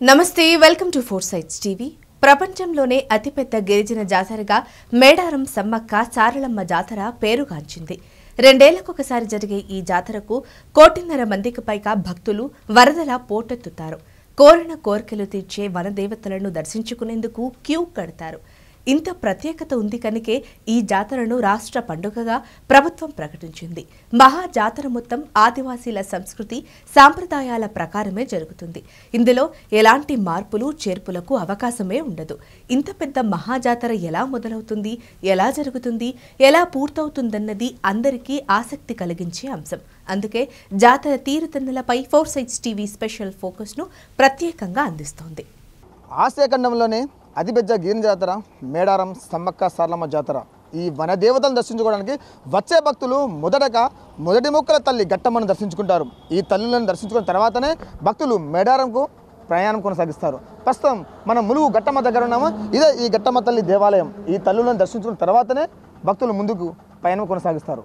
నమస్తే welcome to four sides TV. ప్రపంచంలోనే అతిపెద్ద గిరిజన జాతరగా మేడారం సమ్మక్క సారలమ్మ జాతర పేరుగాంచింది. రెండేళ్లకొకసారి జరిగే ఈ జాతరకు 1.5 మందికి పైగా భక్తులు వరదలా పోటెత్తుతారు. కోరిన కోరికలు తీర్చే వనదేవతలను దర్శించుకునేందుకు క్యూ కడతారు. ఇంత ప్రత్యేకత ఉంది కనుకే ఈ జాతరను రాష్ట్ర పండుగగా ప్రభుత్వం ప్రకటించింది. మహా జాతర మొత్తం ఆదివాసీల సంస్కృతి సాంప్రదాయాల ప్రకారమే జరుగుతుంది. ఇందులో ఎలాంటి మార్పులు చేర్పులకు అవకాశమే ఉండదు. ఇంత పెద్ద మహాజాతర ఎలా మొదలవుతుంది, ఎలా జరుగుతుంది, ఎలా పూర్తవుతుందన్నది అందరికీ ఆసక్తి కలిగించే అంశం. అందుకే జాతర తీరుతెన్నులపై ఫోర్ సైట్స్ టీవీ స్పెషల్ ఫోకస్ను ప్రత్యేకంగా అందిస్తోంది. ఆసియా ఖండంలోనే అతిపెద్ద గిరిజన జాతర మేడారం సమ్మక్క సారలమ్మ జాతర. ఈ వనదేవతలను దర్శించుకోవడానికి వచ్చే భక్తులు మొదటి మొక్కల తల్లి గట్టమ్మను దర్శించుకుంటారు. ఈ తల్లులను దర్శించుకున్న తర్వాతనే భక్తులు మేడారంకు ప్రయాణం కొనసాగిస్తారు. ప్రస్తుతం మనం ములుగు గట్టమ్మ దగ్గర ఉన్నాము. ఇదే ఈ గట్టమ్మ తల్లి దేవాలయం. ఈ తల్లులను దర్శించుకున్న తర్వాతనే భక్తులు ముందుకు ప్రయాణం కొనసాగిస్తారు.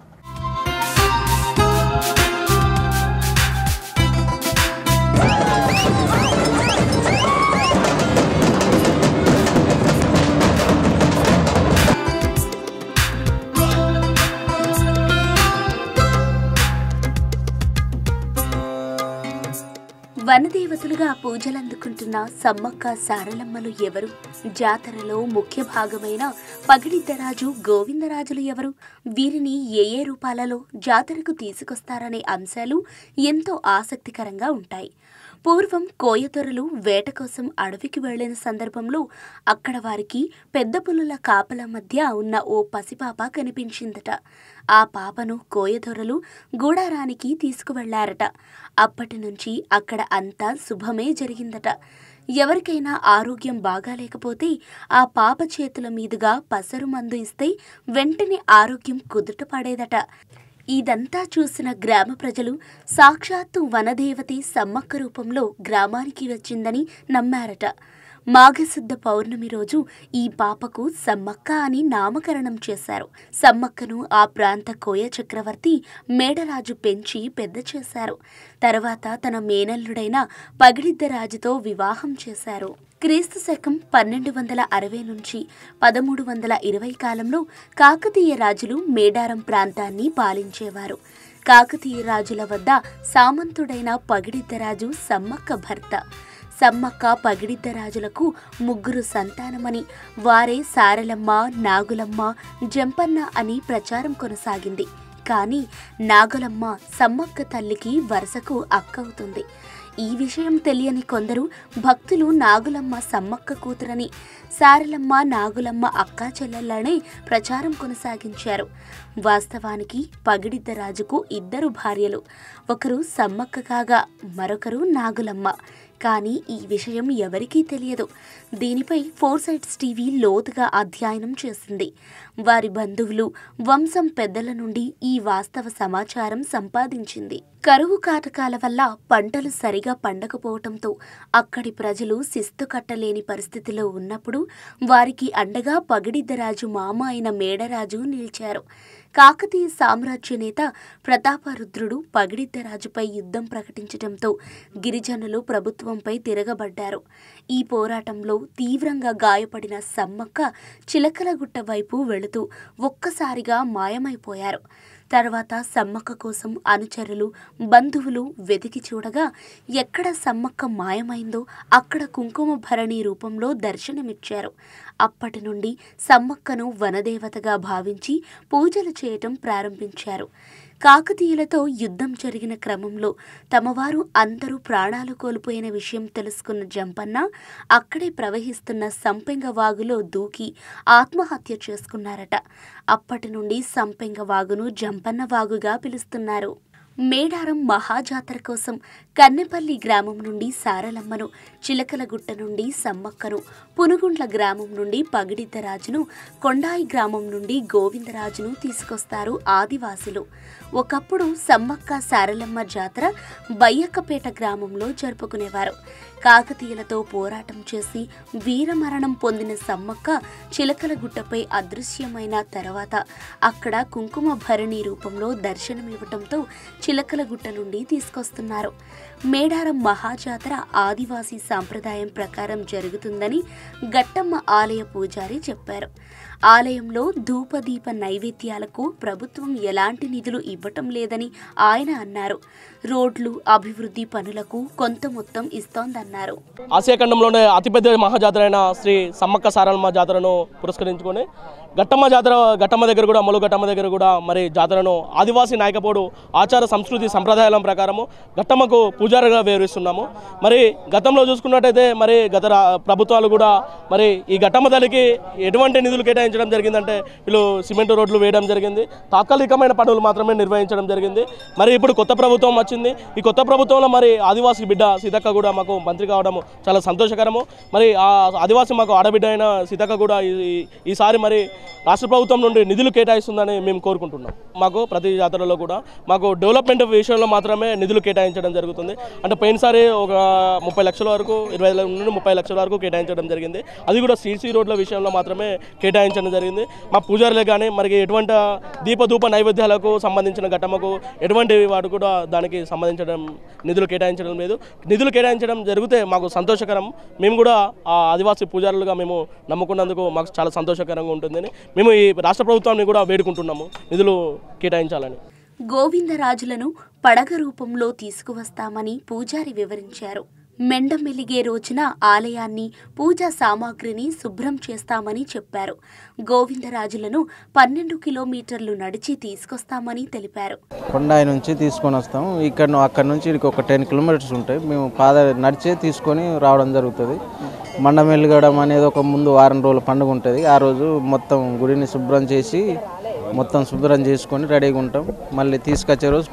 వనదేవతలుగా పూజలందుకుంటున్న సమ్మక్క సారలమ్మలు ఎవరు? జాతరలో ముఖ్య భాగమైన పగిడిద్దరాజు, గోవిందరాజులు ఎవరు? వీరిని ఏ రూపాలలో జాతరకు తీసుకొస్తారనే అంశాలు ఎంతో ఆసక్తికరంగా ఉంటాయి. పూర్వం కోయదొరలు వేట కోసం అడవికి వెళ్లిన సందర్భంలో అక్కడ వారికి పెద్ద పులుల కాపల మధ్య ఉన్న ఓ పసిపాప కనిపించిందట. ఆ పాపను కోయదొరలు గూడారానికి తీసుకువెళ్లారట. అప్పటి నుంచి అక్కడ అంతా శుభమే జరిగిందట. ఎవరికైనా ఆరోగ్యం బాగాలేకపోతే ఆ పాప చేతుల మీదుగా పసరు మందు ఇస్తే వెంటనే ఆరోగ్యం కుదుట పడేదట. ఇదంతా చూసిన గ్రామ ప్రజలు సాక్షాత్తు వనదేవతి సమ్మక్క రూపంలో గ్రామానికి వచ్చిందని నమ్మారట. మాఘశుద్ధ పౌర్ణమి రోజు ఈ పాపకు సమ్మక్క అని నామకరణం చేశారు. సమ్మక్కను ఆ ప్రాంత కోయ చక్రవర్తి మేడరాజు పెంచి పెద్ద చేశారు. తర్వాత తన మేనల్లుడైన పగిడిద్దరాజుతో వివాహం చేశారు. క్రీస్తు శకం 1260 నుంచి 1320 కాలంలో కాకతీయ రాజులు మేడారం ప్రాంతాన్ని పాలించేవారు. కాకతీయ రాజుల వద్ద సామంతుడైన పగిడిద్దరాజు సమ్మక్క భర్త. సమ్మక్క పగిడిద్దరాజులకు 3 సంతానమని, వారే సారలమ్మ, నాగులమ్మ, జంపన్న అని ప్రచారం కొనసాగింది. కానీ నాగులమ్మ సమ్మక్క తల్లికి వరుసకు అక్కవుతుంది. ఈ విషయం తెలియని కొందరు భక్తులు నాగులమ్మ సమ్మక్క కూతురని, సారలమ్మ నాగులమ్మ అక్కా చెల్లెళ్ళనే ప్రచారం కొనసాగించారు. వాస్తవానికి పగిడిద్దరాజుకు 2 భార్యలు. ఒకరు సమ్మక్క కాగా మరొకరు నాగులమ్మ. కానీ ఈ విషయం ఎవరికీ తెలియదు. దీనిపై ఫోర్ సైట్స్ టీవీ లోతుగా అధ్యయనం చేసింది. వారి బంధువులు, వంశం పెద్దల నుండి ఈ వాస్తవ సమాచారం సంపాదించింది. కరువు కాటకాల వల్ల పంటలు సరిగా పండకపోవటంతో అక్కడి ప్రజలు శిస్తు కట్టలేని పరిస్థితిలో ఉన్నప్పుడు వారికి అండగా పగిడిద్దరాజు మామ అయిన మేడరాజు నిలిచారు. కాకతీయ సామ్రాజ్య నేత ప్రతాపరుద్రుడు పగిడిద్దరాజుపై యుద్ధం ప్రకటించడంతో గిరిజనులు ప్రభుత్వంపై తిరగబడ్డారు. ఈ పోరాటంలో తీవ్రంగా గాయపడిన సమ్మక్క చిలకలగుట్ట వైపు వెళుతూ ఒక్కసారిగా మాయమైపోయారు. తర్వాత సమ్మక్క కోసం అనుచరులు, బంధువులు వెతికి చూడగా ఎక్కడ సమ్మక్క మాయమైందో అక్కడ కుంకుమ భరణి రూపంలో దర్శనమిచ్చారు. అప్పటి నుండి సమ్మక్కను వనదేవతగా భావించి పూజలు చేయటం ప్రారంభించారు. కాకతీయులతో యుద్ధం జరిగిన క్రమంలో తమవారు అందరూ ప్రాణాలు కోల్పోయిన విషయం తెలుసుకున్న జంపన్న అక్కడే ప్రవహిస్తున్న సంపెంగ వాగులో దూకి ఆత్మహత్య చేసుకున్నారట. అప్పటి నుండి సంపెంగ వాగును జంపన్న వాగుగా పిలుస్తున్నారు. మేడారం మహాజాతర కోసం కన్నెపల్లి గ్రామం నుండి సారలమ్మను, చిలకలగుట్ట నుండి సమ్మక్కను, పునుగుండ్ల గ్రామం నుండి పగిడిద్దరాజును, కొండాయి గ్రామం నుండి గోవిందరాజును తీసుకొస్తారు ఆదివాసులు. ఒకప్పుడు సమ్మక్క సారలమ్మ జాతర బయ్యక్కపేట గ్రామంలో జరుపుకునేవారు. కాకతీయులతో పోరాటం చేసి వీరమరణం పొందిన సమ్మక్క చిలకలగుట్టపై అదృశ్యమైన తర్వాత అక్కడ కుంకుమ భరణి రూపంలో దర్శనమివ్వటంతో చిలకలగుట్ట నుండి తీసుకొస్తున్నారు. మేడారం మహాజాతర ఆదివాసీ సాంప్రదాయం ప్రకారం జరుగుతుందని గట్టమ్మ ఆలయ పూజారి చెప్పారు. ఆలయంలో ధూపదీప నైవేద్యాలకు ప్రభుత్వం ఎలాంటి నిధులు ఇవ్వటం లేదని ఆయన అన్నారు. రోడ్లు, అభివృద్ధి పనులకు కొంత మొత్తం ఇస్తోందన్నారు. ఆసియా ఖండంలోనే అతిపెద్ద మహాజాతర అయిన శ్రీ సమ్మక్క సారలమ్మ జాతరను పురస్కరించుకొని గట్టమ్మ దగ్గర కూడా గట్టమ్మ దగ్గర కూడా మరి జాతరను ఆదివాసీ నాయకపోడు ఆచార సంస్కృతి సంప్రదాయాల ప్రకారము గట్టమ్మకు పూజారిగా వివరిస్తున్నాము. మరి గతంలో చూసుకున్నట్టయితే మరి గత ప్రభుత్వాలు కూడా మరి ఈ గట్టమ్మ తల్లికి ఎటువంటి నిధులు కేటాయించడం జరిగిందంటే వీళ్ళు సిమెంట్ రోడ్లు వేయడం జరిగింది, తాత్కాలికమైన పనులు మాత్రమే నిర్వహించడం జరిగింది. మరి ఇప్పుడు కొత్త ప్రభుత్వం వచ్చింది. ఈ కొత్త ప్రభుత్వంలో మరి ఆదివాసీ బిడ్డ సీతక్క కూడా మాకు మంత్రి కావడం చాలా సంతోషకరము. మరి ఆ ఆదివాసీ మాకు ఆడబిడ్డ అయిన సీతక్క కూడా ఈసారి మరి రాష్ట్ర ప్రభుత్వం నుండి నిధులు కేటాయిస్తుందని మేము కోరుకుంటున్నాం. మాకు ప్రతి జాతరలో కూడా మాకు డెవలప్మెంట్ విషయంలో మాత్రమే నిధులు కేటాయించడం జరుగుతుంది. అంటే పోయినసారి ఒక 30 లక్షల వరకు 20 నుండి 30 లక్షల వరకు కేటాయించడం జరిగింది. అది కూడా సీసీ రోడ్ల విషయంలో మాత్రమే కేటాయించడం జరిగింది. మా పూజారులే కానీ మరి ఎటువంటి దీపధూప నైవేద్యాలకు సంబంధించిన ఘటనకు ఎటువంటి వాడు కూడా దానికి సంబంధించడం నిధులు కేటాయించడం లేదు. నిధులు కేటాయించడం జరిగితే మాకు సంతోషకరం. మేము కూడా ఆ ఆదివాసీ పూజారులుగా మేము నమ్ముకున్నందుకు మాకు చాలా సంతోషకరంగా ఉంటుందని మేము ఈ రాష్ట్ర ప్రభుత్వాన్ని కూడా వేడుకుంటున్నాము నిధులు కేటాయించాలని. గోవిందరాజులను పడగ రూపంలో తీసుకువస్తామని పూజారి వివరించారు. మెండమెలిగే రోజున ఆలయాన్ని, పూజా సామాగ్రిని శుభ్రం చేస్తామని చెప్పారు. గోవిందరాజులను 12 కిలోమీటర్లు నడిచి తీసుకొస్తామని తెలిపారు. కొండాయి నుంచి తీసుకొని వస్తాం. అక్కడ నుంచి ఇక్కడికి ఒక 10 కిలోమీటర్స్ ఉంటాయి. మేము నడిచే తీసుకొని రావడం జరుగుతుంది. మండమెల్లిగడం అనేది ఒక ముందు వారం రోజుల పండుగ ఉంటుంది. ఆ రోజు మొత్తం గుడిని శుభ్రం చేసి మొత్తం శుభ్రం చేసుకొని రెడీగా ఉంటాం. మళ్ళీ తీసుకొచ్చే రోజు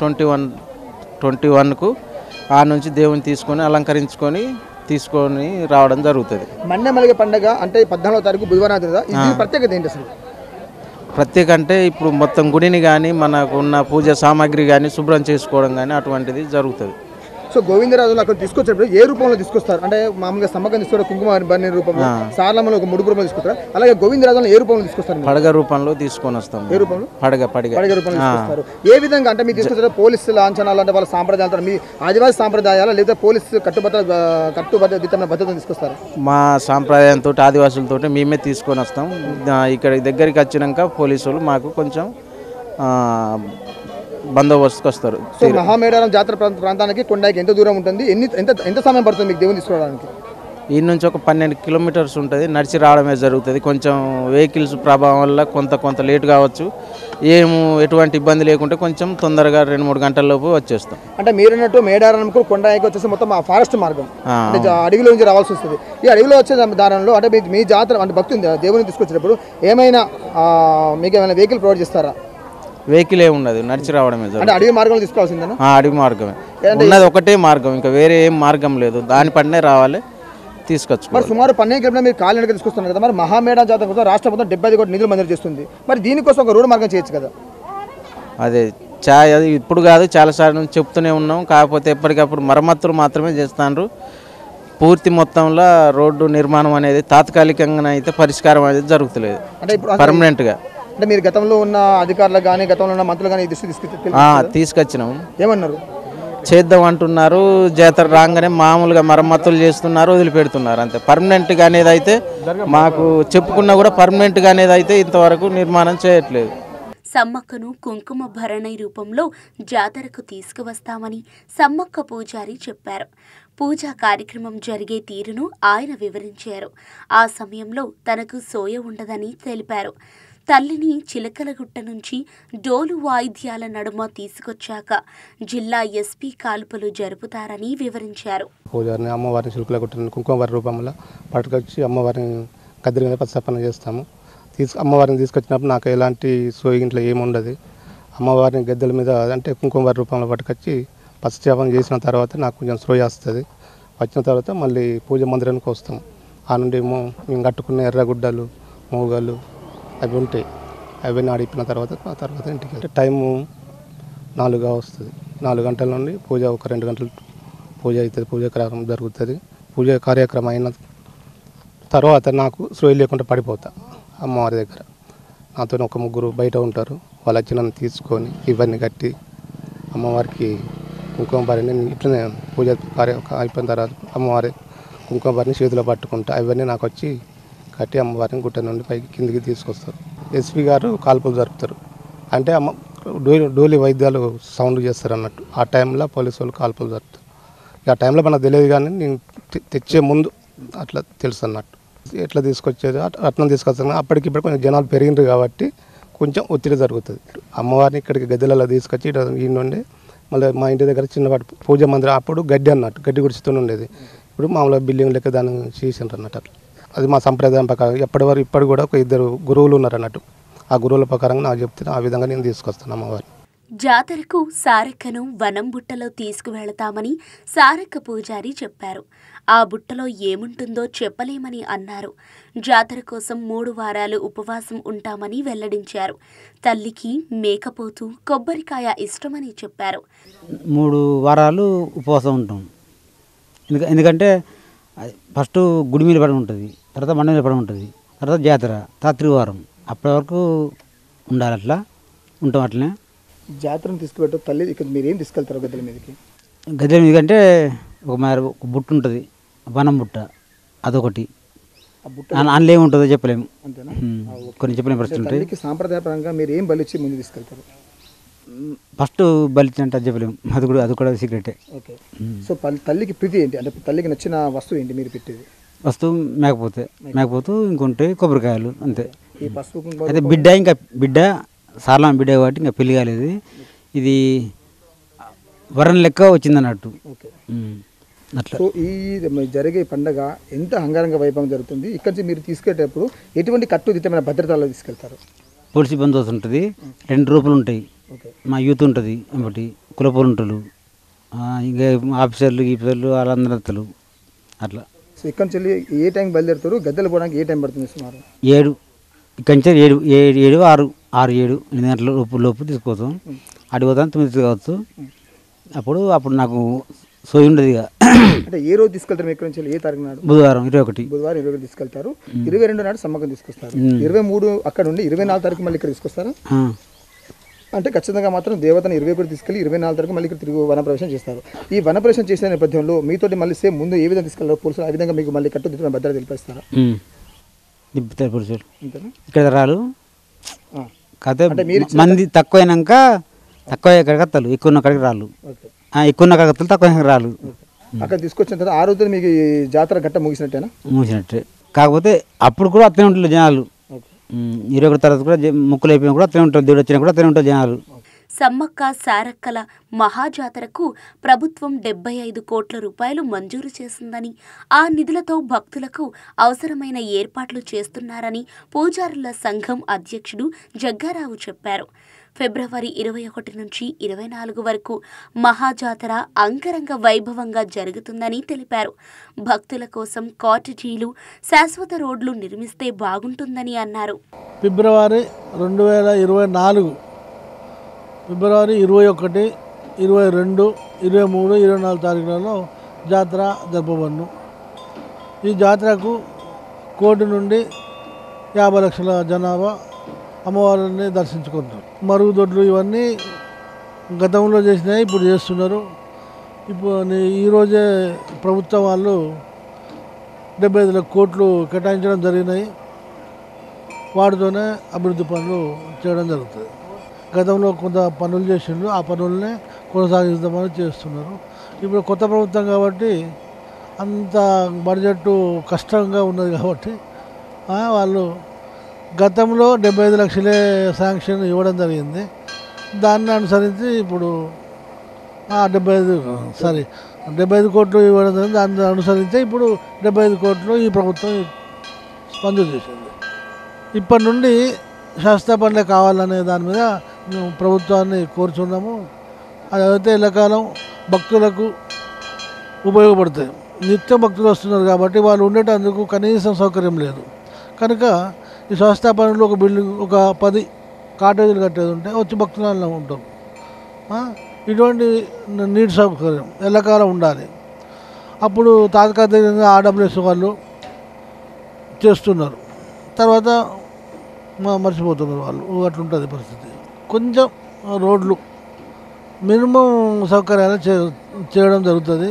21కు ఆ నుంచి దేవుని తీసుకొని అలంకరించుకొని రావడం జరుగుతుంది. మండమెలిగే పండుగ అంటే 14వ తారీఖు బుధవారం. ప్రత్యేకత ఏంటి అసలు? ప్రత్యేక అంటే ఇప్పుడు మొత్తం గుడిని కానీ మనకు ఉన్న పూజ సామాగ్రి కానీ శుభ్రం చేసుకోవడం కానీ అటువంటిది జరుగుతుంది. సో గోవిందరాజులు అక్కడ తీసుకొచ్చేటప్పుడు ఏ రూపంలో తీసుకొస్తారు? అంటే మామూలుగా సమ్మక్కని తీసుకుంటారు, కుంకుమ భరణి రూపంలో, సారలమ్మలో ఒక ముడుపు రూపంలో తీసుకుంటారు. అలాగే గోవిందరాజులను ఏ రూపంలో తీసుకొస్తారు? పడగ రూపంలో తీసుకొని వస్తాం. ఏ రూపంలో? పడగ రూపంలో తీసుకొస్తారు. ఏ విధంగా అంటే మీరు తీసుకొచ్చారు? పోలీసు లాంఛనాలు అంటే వాళ్ళ సాంప్రదాయాలు, మీ ఆదివాసీ సాంప్రదాయాలు లేదా పోలీసు కట్టుబద్ధమైన భద్రతను తీసుకొస్తారు? మా సాంప్రదాయంతో ఆదివాసులతో మేమే తీసుకొని వస్తాం. ఇక్కడ దగ్గరికి వచ్చినాక పోలీసులు మాకు కొంచెం బందోబస్తుకు వస్తారు. సో మహామేడారం జాతర ప్రాంతానికి కొండకి ఎంత దూరం ఉంటుంది? ఎంత సమయం పడుతుంది మీకు దేవుని తీసుకోవడానికి? ఈ నుంచి ఒక 12 కిలోమీటర్స్ ఉంటుంది. నడిచి రావడమే జరుగుతుంది. కొంచెం వెహికల్స్ ప్రభావం వల్ల కొంత లేట్ కావచ్చు. ఎటువంటి ఇబ్బంది లేకుంటే కొంచెం తొందరగా 2-3 గంటల లోపు వచ్చేస్తాం. అంటే మీరున్నట్టు మేడారంకు కొండకి వచ్చేసి మొత్తం ఆ ఫారెస్ట్ మార్గం అంటే అడవిలో నుంచి రావాల్సి వస్తుంది. ఈ అడవిలో వచ్చే దారంలో అంటే మీ జాతర అంటే భక్తులు దేవుని తీసుకొచ్చినప్పుడు ఏమైనా మీకు ఏమైనా వెహికల్ ప్రొవైడ్ చేస్తారా? వెహికల్ ఉండదు, నడిచి రావడమే. అంటే అడవి మార్గంలో తీసుకోవాల్సిందేనా? అడవి మార్గమే ఉన్నది, ఒకటే మార్గం, ఇంకా వేరే ఏం మార్గం లేదు. దాని పడినే రావాలి, తీసుకొచ్చు. మరి సుమారు 12 కిలోమీటర్లు మీరు కాలినడక తీసుకొస్తున్నారు కదా. మరి మహామేడా జాతర కోసం రాష్ట్ర ప్రభుత్వం 75 కోట్ల నిధులు మంజూరు చేస్తుంది. మరి దీనికోసం ఒక రోడ్డు మార్గం చేయొచ్చు కదా? అదే అది ఇప్పుడు కాదు, చాలాసార్లు చెప్తూనే ఉన్నాం. కాకపోతే ఎప్పటికప్పుడు మరమ్మతులు మాత్రమే చేస్తున్నారు. పూర్తి మొత్తంలో రోడ్డు నిర్మాణం అనేది తాత్కాలికంగా అయితే పరిష్కారం అనేది జరుగుతలేదు, అంటే పర్మనెంట్గా. అంటే మీరు గతంలో ఉన్న అధికారులు కానీ గతంలో ఉన్న మంత్రులు కానీ దృష్టి తీసుకొచ్చినాం. ఏమన్నారు? చేద్దాం అంటున్నారు. జాతర రాగానే మామూలుగా మరమ్మతులు చేస్తున్నారు, వదిలిపెడుతున్నారు అంతే. పర్మనెంట్గా అనేది అయితే మాకు చెప్పుకున్నా కూడా పర్మనెంట్గా అనేది అయితే ఇంతవరకు నిర్మాణం చేయట్లేదు. సమ్మక్కను కుంకుమ భరణి రూపంలో జాతరకు తీసుకువస్తామని సమ్మక్క పూజారి చెప్పారు. పూజా కార్యక్రమం జరిగే తీరును ఆయన వివరించారు. ఆ సమయంలో తనకు సోయ ఉండదని తెలిపారు. తల్లిని చిలకలగుట్ట నుంచి డోలు వాయిద్యాల నడుమ తీసుకొచ్చాక జిల్లా ఎస్పీ కాల్పులు జరుపుతారని వివరించారు. పూజారిని అమ్మవారిని చిలకలగుట్ట కుంకుమ రూపంలో పట్టుకొచ్చి అమ్మవారిని గద్దెల మీద పచ్చపన చేస్తాము. అమ్మవారిని తీసుకొచ్చినప్పుడు నాకు ఎలాంటి సోయి ఇంట్లో ఏముండదు. అమ్మవారిని గద్దెల మీద అంటే కుంకుమ రూపంలో పట్టుకొచ్చి పచ్చపన చేసిన తర్వాత నాకు కొంచెం సోయి వస్తుంది. వచ్చిన తర్వాత మళ్ళీ పూజ మందిరానికి వస్తాం. ఆ నుండి మేము కట్టుకున్న ఎర్రగుడ్డలు, మూగలు అవి ఉంటాయి. అవన్నీ ఆడిపిన తర్వాత ఇంటికి వెళ్తే టైము 4 వస్తుంది. 4 గంటల నుండి పూజ ఒక 2 గంటలు పూజ అవుతుంది. పూజ కార్యక్రమం జరుగుతుంది. పూజ కార్యక్రమం అయిన తర్వాత నాకు సోయి లేకుండా పడిపోతా అమ్మవారి దగ్గర. నాతో ఒక ముగ్గురు బయట ఉంటారు, వాళ్ళు వచ్చి నన్ను తీసుకొని ఇవన్నీ కట్టి అమ్మవారికి కుంకుమ భరిని ఇట్లనే పూజ అయిపోయిన తర్వాత అమ్మవారి కుంకుమ భరిని చేతిలో పట్టుకుంటా అవన్నీ నాకు వచ్చి కట్టి అమ్మవారిని గుట్ట నుండి పైకి కిందికి తీసుకొస్తారు. ఎస్పీ గారు కాల్పులు జరుపుతారు. అంటే డోలి వైద్యాలు సౌండ్ చేస్తారు అన్నట్టు. ఆ టైంలో పోలీసు వాళ్ళు కాల్పులు జరుపుతారు. ఆ టైంలో మనకు తెలియదు, కానీ నేను తెచ్చే ముందు అట్లా తెలుసు అన్నట్టు. ఎట్లా తీసుకొచ్చేది అట్లా తీసుకొస్తాను. అప్పటికిప్పుడు కొంచెం జనాలు పెరిగినారు కాబట్టి కొంచెం ఒత్తిడి జరుగుతుంది. అమ్మవారిని ఇక్కడికి గద్దెలలో తీసుకొచ్చి ఈ నుండి మళ్ళీ మా ఇంటి దగ్గర చిన్నపాటి పూజ మందిరం, అప్పుడు గడ్డి అన్నట్టు, గడ్డి గుడిచుతూ ఉండేది. ఇప్పుడు మామూలుగా బిల్డింగ్ లెక్క దాన్ని చేసిండ్రు అన్నట్టు. అట్లా అది మా సంప్రదాయం ప్రకారం ఇప్పటి కూడా ఒక 2 గురువులు ఉన్నారు అన్నట్టు. ఆ గురువుల ప్రకారంగా నాకు చెప్తే ఆ విధంగా నేను తీసుకొస్తాను అమ్మవారిని. జాతరకు సారెక్కను వనం బుట్టలో తీసుకువెళతామని సారెక్క పూజారి చెప్పారు. ఆ బుట్టలో ఏముంటుందో చెప్పలేమని అన్నారు. జాతర కోసం 3 వారాలు ఉపవాసం ఉంటామని వెల్లడించారు. తల్లికి మేకపోతు కొబ్బరికాయ ఇష్టమని చెప్పారు. 3 వారాలు ఉపవాసం ఉంటాం. ఎందుకంటే ఫస్ట్ గుడి మీద పడి ఉంటుంది, తర్వాత మండ మీద పడి ఉంటుంది, తర్వాత జాతర, తర్వాత 3 వారం. అప్పటి వరకు ఉండాలి. అట్లా ఉంటాం. అట్లనే జాతరను తీసుకుపెట్టు తల్లి ఇక్కడ మీరు ఏం తీసుకెళ్తారు గద్దెల మీదకి? గద్దెల మీద కంటే ఒక బుట్ట ఉంటుంది, వనం బుట్ట, అదొకటి. అందులో ఏముంటుందో చెప్పలేము, కొన్ని చెప్పలేము పరిస్థితి ఉంటాయి. సాంప్రదాయపరంగా మీరు ఏం బలిచ్చి ముందు తీసుకెళ్తారు? ఫస్ట్ బలిచ్చి అంటే చెప్పలేము, అది కూడా సీక్రెటే. ఓకే. సో తల్లికి ప్రీతి ఏంటి, అంటే తల్లికి నచ్చిన వస్తువు ఏంటి మీరు పెట్టేది? వస్తువు మేకపోతూ ఇంకొంటే కొబ్బరికాయలు అంతే. ఈ పసుపు అయితే బిడ్డ సార్లా బిడ్డ కాబట్టి ఇంకా పెళ్లి కాలేదు. ఇది వరం లెక్క వచ్చింది అన్నట్టు. అట్లా. సో ఈ జరిగే పండగ ఎంత అంగరంగ వైభవం జరుగుతుంది. ఇక్కడ నుంచి మీరు తీసుకెళ్ళేటప్పుడు ఎటువంటి కట్టుదిట్టమైన భద్రతలో తీసుకెళ్తారు? పోలీసు బందోబస్తు ఉంటుంది, 2 రూపులు ఉంటాయి, మా యూత్ ఉంటుంది, ఇంకోటి కులపోలు ఉంటారు, ఇంకా ఆఫీసర్లు వాళ్ళందరూ అట్లా. సో ఇక్కడ నుంచి ఏ టైం బయలుదేరుతారు? గద్దెలు పోవడానికి ఏ టైం పడుతుంది సుమారు? 7 ఇక్కడ నుంచి 7, 6, 7, 8 గంటల లోపు తీసుకుపోతాం. అడిగిపోతాం 9 కావచ్చు. అప్పుడు నాకు సోయి ఉండదు. ఇక అంటే ఏ రోజు తీసుకెళ్తారు ఇక్కడ నుంచి? ఏ తారీఖు నాడు? బుధవారం 21 తీసుకెళ్తారు. 22 నాడు సమ్మకం తీసుకొస్తారు. 23 అక్కడ నుండి 24 తారీఖు మళ్ళీ ఇక్కడ తీసుకొస్తారా? అంటే ఖచ్చితంగా మాత్రం దేవతను 21 తీసుకెళ్ళి 24 తారీఖు మళ్ళీ ఇక్కడ తిరిగి వనప్రవేశం చేస్తారు. ఈ వనప్రవేశం చేసే నేపథ్యంలో మీతోటి మళ్ళీ సేమ్ ముందు ఏ విధంగా తీసుకెళ్లారు పోలీసులు, ఆ విధంగా మీకు మళ్ళీ కట్టుదిట్టమైన భద్రత తెలిపిస్తారా? దింపుతారు పోలీసులు. ఇక్కడ రాలు కథ మంది తక్కువైనాక తక్కువ ఎక్కడికి వస్తారు, ఎక్కువ ఉన్న కాడికి రాళ్ళు, ఎక్కువ ఉన్న కాడికి వస్తారు, తక్కువ రాళ్ళు. అక్కడ తీసుకొచ్చిన తర్వాత ఆ రోజు మీకు జాతర గట్ట ముగిసినట్టేనా? ముగిసినట్టే. కాకపోతే అప్పుడు కూడా అట్లనే ఉంటారు జనాలు. 21 తర్వాత కూడా ముక్కులు అయిపోయినా కూడా అట్లనే ఉంటారు, దేవుడు వచ్చినా కూడా అట్లనే ఉంటారు జనాలు. సమ్మక్క సారక్కల మహాజాతరకు ప్రభుత్వం 75 కోట్ల రూపాయలు మంజూరు చేసిందని, ఆ నిధులతో భక్తులకు అవసరమైన ఏర్పాట్లు చేస్తున్నారని పూజారుల సంఘం అధ్యక్షుడు జగ్గారావు చెప్పారు. ఫిబ్రవరి 21 నుంచి 24 వరకు మహాజాతర అంగరంగ వైభవంగా జరుగుతుందని తెలిపారు. భక్తుల కోసం కాటేజీలు, శాశ్వత రోడ్లు నిర్మిస్తే బాగుంటుందని అన్నారు. ఫిబ్రవరి 2024 ఫిబ్రవరి 21, 22, 23, 24 తారీఖులలో జాతర జరపబడును. ఈ జాతరకు 1 కోటి నుండి 50 లక్షల జనాభా అమ్మవారిని దర్శించుకుంటారు. మరుగుదొడ్లు ఇవన్నీ గతంలో చేసినాయి, ఇప్పుడు చేస్తున్నారు. ఇప్పుడు ఈరోజే ప్రభుత్వం వాళ్ళు 75 కోట్లు కేటాయించడం జరిగినాయి. వాటితోనే అభివృద్ధి పనులు చేయడం జరుగుతుంది. గతంలో కొంత పనులు చేసిండ్రు, ఆ పనులనే కొనసాగిద్దామని చేస్తున్నారు. ఇప్పుడు కొత్త ప్రభుత్వం కాబట్టి అంత బడ్జెట్ కష్టంగా ఉన్నది కాబట్టి వాళ్ళు గతంలో 75 లక్షలే శాంక్షన్ ఇవ్వడం జరిగింది. దాన్ని అనుసరించి ఇప్పుడు 75 కోట్లు ఇవ్వడం జరిగింది. దాన్ని అనుసరించి ఇప్పుడు 75 కోట్లు ఈ ప్రభుత్వం మంజూరు చేసింది. ఇప్పటి నుండి శాస్త్ర పనులే కావాలనే దాని మీద మేము ప్రభుత్వాన్ని కోరుచున్నాము. అదైతే ఎల్లకాలం భక్తులకు ఉపయోగపడతాయి. నిత్యం భక్తులు వస్తున్నారు కాబట్టి వాళ్ళు ఉండేటందుకు కనీసం సౌకర్యం లేదు. కనుక ఈ శాస్త్ర పనులు ఒక బిల్డింగ్, ఒక 10 కాటేజీలు కట్టేది ఉంటే వచ్చి భక్తులలో ఉంటాం. ఇటువంటి నీటి సౌకర్యం ఎల్లకాలం ఉండాలి. అప్పుడు తాత్కాలికంగా ఆర్డబ్ల్యూఎస్ వాళ్ళు చేస్తున్నారు, తర్వాత మర్చిపోతున్నారు వాళ్ళు. అట్లుంటుంది పరిస్థితి. కొంచెం రోడ్లు మినిమం సౌకర్యాలు చేయడం జరుగుతుంది.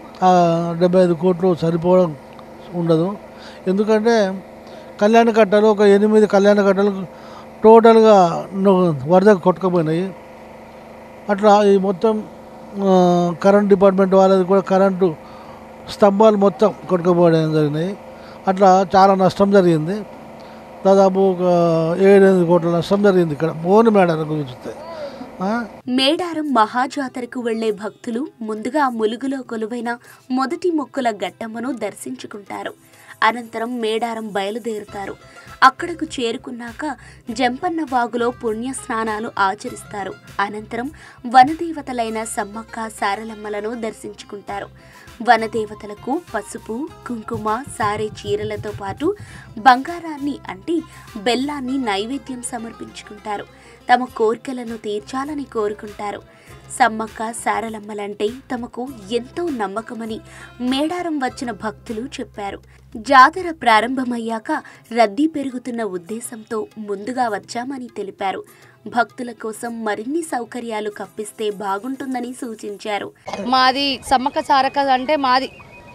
75 కోట్లు సరిపోవడం ఉండదు. ఎందుకంటే కళ్యాణ కట్టలు ఒక 8 కళ్యాణ కట్టలు టోటల్గా వరదకు కొట్టుకుపోయినాయి. అట్లా ఈ మొత్తం కరెంట్ డిపార్ట్మెంట్ వాళ్ళది కూడా కరెంటు స్తంభాలు మొత్తం కొట్టుకుపోవడం జరిగినాయి. అట్లా చాలా నష్టం జరిగింది. దాదాపు ఒక 7-8 కోట్ల నష్టం జరిగింది ఇక్కడ మోని మేడారం గురించి. మేడారం మహాజాతరకు వెళ్లే భక్తులు ముందుగా ములుగులో కొలువైన మొదటి మొక్కుల గట్టమ్మను దర్శించుకుంటారు. అనంతరం మేడారం బయలుదేరుతారు. అక్కడకు చేరుకున్నాక జంపన్న వాగులో పుణ్య స్నానాలు ఆచరిస్తారు. అనంతరం వనదేవతలైన సమ్మక్క సారలమ్మలను దర్శించుకుంటారు. వనదేవతలకు పసుపు, కుంకుమ, సారే చీరలతో పాటు బంగారాన్ని అంటే బెల్లాన్ని నైవేద్యం సమర్పించుకుంటారు. తమ కోరికలను తీర్చాలని కోరుకుంటారు. సమ్మక్క సారలమ్మలంటే తమకు ఎంతో నమ్మకమని మేడారం వచ్చిన భక్తులు చెప్పారు. జాతర ప్రారంభమయ్యాక రద్దీ పెరుగుతున్న ఉద్దేశంతో ముందుగా వచ్చామని తెలిపారు. భక్తుల కోసం మరిన్ని సౌకర్యాలు కల్పిస్తే బాగుంటుందని సూచించారు. మాది సమ్మక్క సారక్క అంటే మాది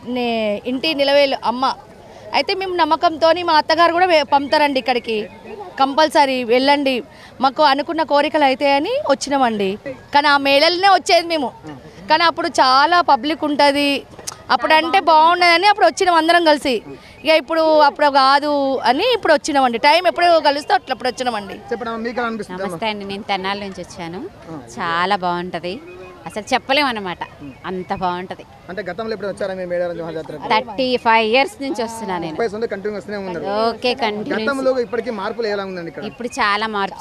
ఇంటి నిలవేలు అమ్మ అయితే మేము నమ్మకంతో మా అత్తగారు కూడా పంపుతారండి ఇక్కడికి. కంపల్సరీ వెళ్ళండి, మాకు అనుకున్న కోరికలు అయితే అని వచ్చినామండి. కానీ ఆ మేళలనే వచ్చేది మేము, కానీ అప్పుడు చాలా పబ్లిక్ ఉంటుంది. అప్పుడు అంటే బాగున్నదని అప్పుడు వచ్చినాం అందరం కలిసి. ఇక ఇప్పుడు అప్పుడు కాదు అని ఇప్పుడు వచ్చినామండి. టైం ఎప్పుడు కలుస్తే అప్పుడు వచ్చినామండి. నమస్తే అండి, నేను తెనాలి నుంచి వచ్చాను. చాలా బాగుంటుంది, అసలు చెప్పలేము అన్నమాట, అంత బాగుంటది. అంటే గతంలో ఎప్పుడు వచ్చారా మీ మేడారం మహాజాతరకు? 35 years నుంచి వస్తున్నా నేను. ఓకే, గతంలో ఇప్పటికి మార్పులు ఎలా ఉందండి ఇక్కడ? ఇప్పుడు చాలా మార్పు,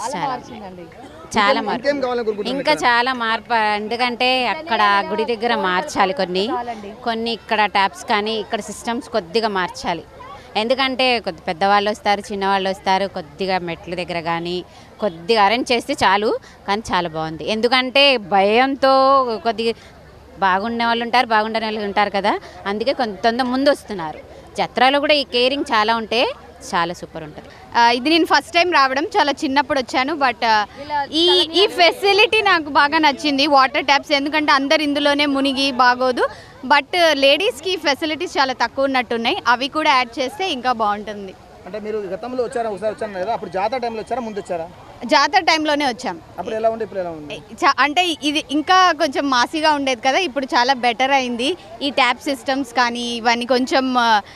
చాలా మార్పు, ఇంకా చాలా మార్పు. ఎందుకంటే అక్కడ గుడి దగ్గర మార్చాలి కొన్ని ఇక్కడ ట్యాప్స్ కానీ ఇక్కడ సిస్టమ్స్ కొద్దిగా మార్చాలి. ఎందుకంటే కొద్ది పెద్దవాళ్ళు వస్తారు, చిన్నవాళ్ళు వస్తారు, కొద్దిగా మెట్ల దగ్గర కానీ కొద్దిగా అరేంజ్ చేస్తే చాలు. కానీ చాలా బాగుంది, ఎందుకంటే భయంతో కొద్దిగా బాగుండే వాళ్ళు ఉంటారు, బాగుండని వాళ్ళు ఉంటారు కదా, అందుకే కొంత ముందు వస్తున్నారు. జత్రాలో కూడా ఈ కేరింగ్ చాలా ఉంటే చాలా సూపర్ ఉంటుంది. ఇది నేను ఫస్ట్ టైం రావడం, చాలా చిన్నప్పుడు వచ్చాను. బట్ ఈ ఫెసిలిటీ నాకు బాగా నచ్చింది, వాటర్ ట్యాప్స్. ఎందుకంటే అందరు ఇందులోనే మునిగి బాగోదు. బట్ లేడీస్కి ఫెసిలిటీస్ చాలా తక్కువ ఉన్నట్టున్నాయి, అవి కూడా యాడ్ చేస్తే ఇంకా బాగుంటుంది. అంటే మీరు గతంలో వచ్చారా, ఒకసారి వచ్చారు కదా, అప్పుడు జాతర టైంలో వచ్చారా, ముందు వచ్చారా? జాతర టైంలోనే వచ్చాం. అప్పుడు ఎలా ఉంది, ఇప్పుడు ఎలా ఉంది? అంటే ఇది ఇంకా కొంచెం మాసిగా ఉండేది కదా, ఇప్పుడు చాలా బెటర్ అయింది. ఈ ట్యాప్ సిస్టమ్స్ కానీ ఇవన్నీ కొంచెం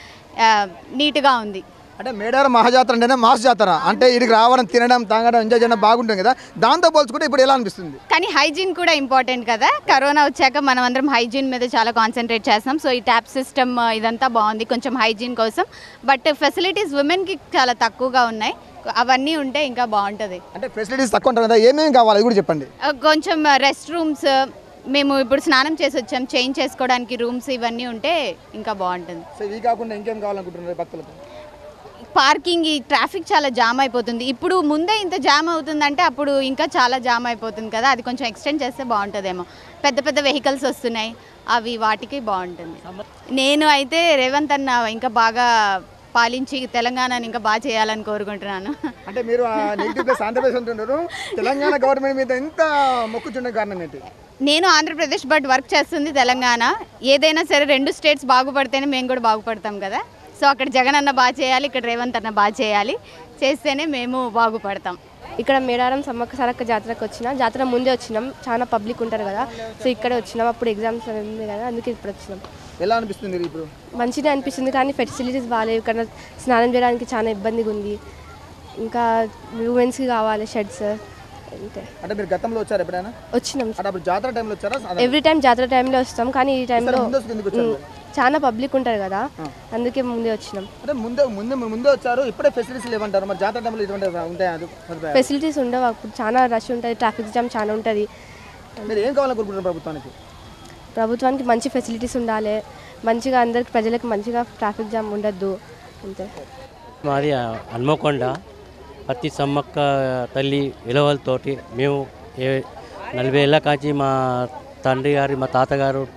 నీట్గా ఉంది. అంటే మేడారం మహాజాతర అంటేనే మాస్ జాతర, అంటే ఇక్కడికి రావడం, తినడం, తాగడం, ఎంజాయ్ చేయడం బాగుంటుంది కదా, దాంతో పోల్చుకుంటే ఇప్పుడు ఎలా అనిపిస్తుంది? కానీ హైజీన్ కూడా ఇంపార్టెంట్ కదా, కరోనా వచ్చాక మనం అందరం హైజీన్ మీద చాలా కాన్సన్ట్రేట్ చేస్తాం. సో ఈ ట్యాప్ సిస్టమ్ ఇదంతా బాగుంది కొంచెం హైజీన్ కోసం. బట్ ఫెసిలిటీస్ ఉమెన్కి చాలా తక్కువగా ఉన్నాయి, అవన్నీ ఉంటే ఇంకా బాగుంటుంది. అంటే ఫెసిలిటీస్ తక్కువ ఉంటుంది కదా, ఏమేమి కావాలి అది కూడా చెప్పండి. కొంచెం రెస్ట్ రూమ్స్, మేము ఇప్పుడు స్నానం చేసి వచ్చాం, చేంజ్ చేసుకోవడానికి రూమ్స్ ఇవన్నీ ఉంటే ఇంకా బాగుంటుంది. సో ఇవి కాకుండా ఇంకేం కావాలనుకుంటున్నారు భక్తులకు? పార్కింగ్, ఈ ట్రాఫిక్ చాలా జామ్ అయిపోతుంది. ఇప్పుడు ముందే ఇంత జామ్ అవుతుందంటే అప్పుడు ఇంకా చాలా జామ్ అయిపోతుంది కదా, అది కొంచెం ఎక్స్టెండ్ చేస్తే బాగుంటుందేమో. పెద్ద పెద్ద వెహికల్స్ వస్తున్నాయి, అవి వాటికి బాగుంటుంది. నేను అయితే రేవంత్ అన్న ఇంకా బాగా పాలించి తెలంగాణని ఇంకా బాగా చేయాలని కోరుకుంటున్నాను. అంటే మీరు ఆంధ్రప్రదేశ్ అంటున్నారు, తెలంగాణ గవర్నమెంట్ మీద ఎంత మొక్కుచుండే కారణం ఏంటి? నేను ఆంధ్రప్రదేశ్ బట్ వర్క్ చేస్తుంది తెలంగాణ. ఏదైనా సరే 2 స్టేట్స్ బాగుపడితేనే మేము కూడా బాగుపడతాం కదా. సో అక్కడ జగన్ అన్న బాగా చేయాలి, ఇక్కడ రేవంత్ అన్న బాగా చేయాలి, చేస్తేనే మేము బాగుపడతాం. ఇక్కడ మేడారం సమ్మక్క సారక్క జాతరకు వచ్చినాం, జాతర ముందే వచ్చినాం, చాలా పబ్లిక్ ఉంటారు కదా, సో ఇక్కడ వచ్చినాం. అప్పుడు ఎగ్జామ్స్ ఉంది కదా, అందుకే ఇప్పుడు వచ్చినాం. ఎలా అనిపిస్తుంది ఇప్పుడు? మంచిగా అనిపిస్తుంది, కానీ ఫెసిలిటీస్ బాగాలేవు. ఇక్కడ స్నానం చేయడానికి చాలా ఇబ్బందిగా ఉంది. ఇంకా ఉమెన్స్కి కావాలి షర్ట్స్. అంటే మీరు గతంలో వచ్చారు ఎప్పుడైనా? వచ్చినాం. అప్పుడు జాతర టైంలో వచ్చారా? ఎవ్రీ టైం జాతర టైంలో వస్తాం, కానీ ఈ టైంలో చాలా పబ్లిక్ ఉంటారు కదా, అందుకే ముందే వచ్చినాం. అంటే ముందే వచ్చారు, ఇప్పుడే ఫెసిలిటీస్ లేవంటారు. మరి జాతర టైంలో ఇటువంటి ఉంటాయి? ఫెసిలిటీస్ ఉండవు, అప్పుడు చాలా రష్ ఉంటుంది, ట్రాఫిక్ జామ్ చాలా ఉంటుంది. మీరు ఏం కావాలనుకుంటున్నారు ప్రభుత్వానికి? ప్రభుత్వానికి మంచి ఫెసిలిటీస్ ఉండాలి, మంచిగా అందరికి ప్రజలకు మంచిగా ట్రాఫిక్ జామ్ ఉండద్దు, అంతే. మాది హన్మకొండ. ప్రతి సమ్మక్క తల్లి విలువలతోటి మేము 40 ఏళ్ళ కాంచి మా తండ్రి గారు, మా తాతగారు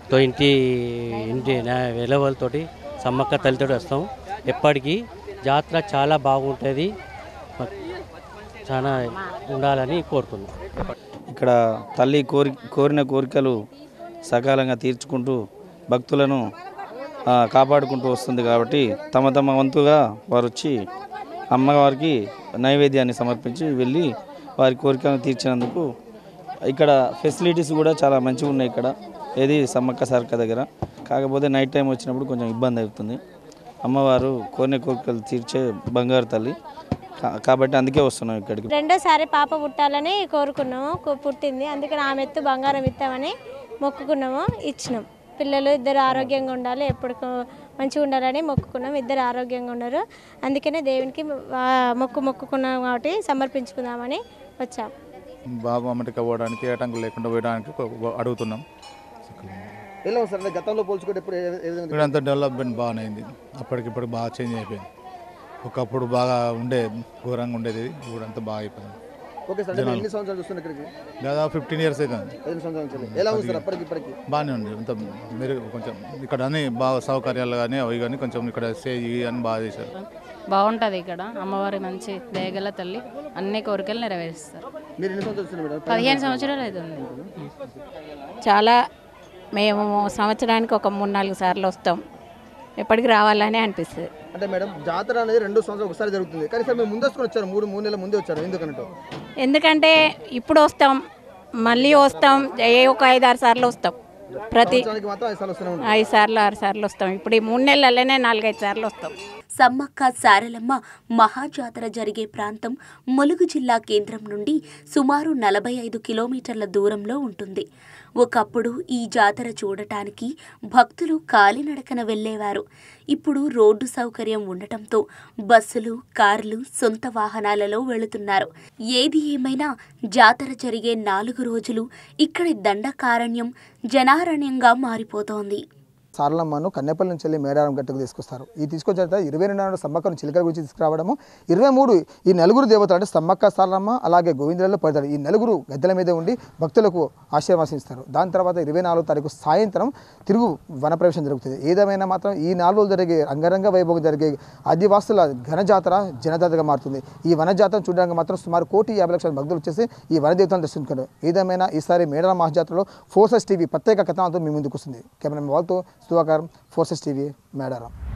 ఇంటి వేలవాళ్ళతోటి సమ్మక్క తల్లితో వస్తాం. ఎప్పటికీ జాతర చాలా బాగుంటుంది, చాలా ఉండాలని కోరుతున్నాం. ఇక్కడ తల్లి కోరిన కోరికలు సకాలంగా తీర్చుకుంటూ భక్తులను కాపాడుకుంటూ వస్తుంది కాబట్టి తమ వంతుగా వారు వచ్చి అమ్మవారికి నైవేద్యాన్ని సమర్పించి వెళ్ళి వారి కోరికలను తీర్చినందుకు ఇక్కడ ఫెసిలిటీస్ కూడా చాలా మంచిగా ఉన్నాయి. ఇక్కడ ఏది సమ్మక్క సారక్క దగ్గర. కాకపోతే నైట్ టైం వచ్చినప్పుడు కొంచెం ఇబ్బంది అవుతుంది. అమ్మవారు కోరిన కోరికలు తీర్చే బంగారు తల్లి కాబట్టి అందుకే వస్తున్నాం ఇక్కడికి. రెండోసారి పాప పుట్టాలని కోరుకున్నాము, పుట్టింది. అందుకని ఆమె ఎత్తు బంగారం ఇస్తామని మొక్కుకున్నాము, ఇచ్చినాం. పిల్లలు ఇద్దరు ఆరోగ్యంగా ఉండాలి, ఎప్పుడు మంచిగా ఉండాలని మొక్కుకున్నాం. ఇద్దరు ఆరోగ్యంగా ఉన్నారు, అందుకనే దేవునికి మొక్కుకున్నాం కాబట్టి సమర్పించుకుందామని వచ్చాం. బాబు అమ్మటికి పోవడానికి ఏటంకులు లేకుండా పోయడానికి అడుగుతున్నాం. ఎలా సార్ గతంలో పోల్చుకుంటే ఇప్పుడు అంత డెవలప్మెంట్ బాగానే అయింది. అప్పటికిప్పుడు బాగా చేంజ్ అయిపోయింది. ఒకప్పుడు బాగా ఘోరంగా ఉండేది, ఇప్పుడు అంతా బాగా అయిపోయింది. ఓకే సార్, ఎన్ని సంవత్సరాలు చూస్తున్నారు ఇక్కడికి? దాదాపు 15 years అవుతుంది. 15 సంవత్సరాలు. ఎలా ఉంది సార్ అప్పటికి ఇప్పటికి? బాగానే ఉంది. అంత మీరు కొంచెం ఇక్కడ అన్ని బాగా సౌకర్యాలు కానీ అవి కానీ కొంచెం ఇక్కడ స్టేజ్ అని బాగా చేశారు. బాగుంటుంది ఇక్కడ. అమ్మవారి మంచి దయగల తల్లి అన్ని కోరికలు నెరవేరుస్తారు. మీరు ఎన్ని సంవత్సరాలు? 15 సంవత్సరాలు అవుతుంది. చాలా మేము సంవత్సరానికి ఒక 3-4 సార్లు వస్తాం. ఎప్పటికి రావాలని అనిపిస్తుంది. అంటే మేడం జాతర అనేది 2 సంవత్సరాలు ఒకసారి జరుగుతుంది, కానీ సార్ మేము ముందు వచ్చారు, 3 నెలల ముందే వచ్చారు. ఎందుకంటే ఇప్పుడు వస్తాం, మళ్ళీ వస్తాం, ఒక 5-6 సార్లు వస్తాం. ప్రతి 5 సార్లు 6 సార్లు వస్తాం. ఇప్పుడు ఈ 3 నెలలనే 4-5 సార్లు వస్తాం. సమ్మక్క సారలమ్మ మహాజాతర జరిగే ప్రాంతం ములుగు జిల్లా కేంద్రం నుండి సుమారు 45 కిలోమీటర్ల దూరంలో ఉంటుంది. ఒకప్పుడు ఈ జాతర చూడటానికి భక్తులు కాలినడకన వెళ్లేవారు. ఇప్పుడు రోడ్డు సౌకర్యం ఉండటంతో బస్సులు, కార్లు, సొంత వాహనాలలో వెళుతున్నారు. ఏది ఏమైనా జాతర జరిగే 4 రోజులు ఇక్కడి దండకారణ్యం జనారణ్యంగా మారిపోతోంది. సారలమ్మను కన్నెపల్లి నుంచి వెళ్ళి మేడారం గట్టుకు తీసుకొస్తారు. ఈ తీసుకొచ్చిన తర్వాత 22 సమ్మక్కను చిలకల గురించి తీసుకురావడము, 23 ఈ నలుగురు దేవతలు అంటే సమ్మక్క, సారలమ్మ అలాగే గోవిందులలో పడతారు. ఈ నలుగురు గద్దెల మీద ఉండి భక్తులకు ఆశీర్వదిస్తారు. దాని తర్వాత 24వ తారీఖు సాయంత్రం తిరుగు వనప్రవేశం జరుగుతుంది. ఏదేమైనా మాత్రం ఈ 4 రోజులు జరిగే అంగరంగ వైభవం జరిగే ఆదివాసుల ఘనజాతర జనజాతరగా మారుతుంది. ఈ వనజాతరను చూడడానికి మాత్రం సుమారు 1,50,00,000 భక్తులు వచ్చేసి ఈ వనదేవతలను దర్శించుకుంటారు. ఏదేమైనా ఈసారి మేడారం మహాజాతరలో ఫోర్సెస్ టీవీ ప్రత్యేక కథనంతో మీ ముందుకు వస్తుంది. కెమెరా వాళ్ళతో సుధాకర్, ఫోర్సెస్ టీవీ, మేడారం.